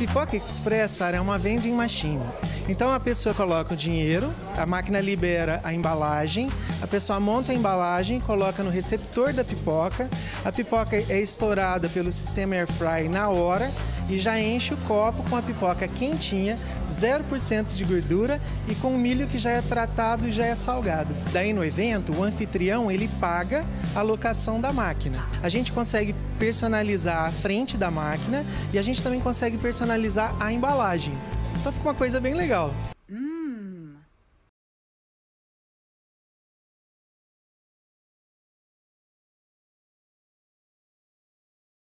Pipoca Express, Sara, é uma vending machine. Então a pessoa coloca o dinheiro, a máquina libera a embalagem, a pessoa monta a embalagem, coloca no receptor da pipoca, a pipoca é estourada pelo sistema Air Fry na hora e já enche o copo com a pipoca quentinha, 0% de gordura e com o milho que já é tratado e já é salgado. Daí no evento, o anfitrião ele paga a locação da máquina. A gente consegue personalizar a frente da máquina e a gente também consegue personalizar a embalagem. Então fica uma coisa bem legal.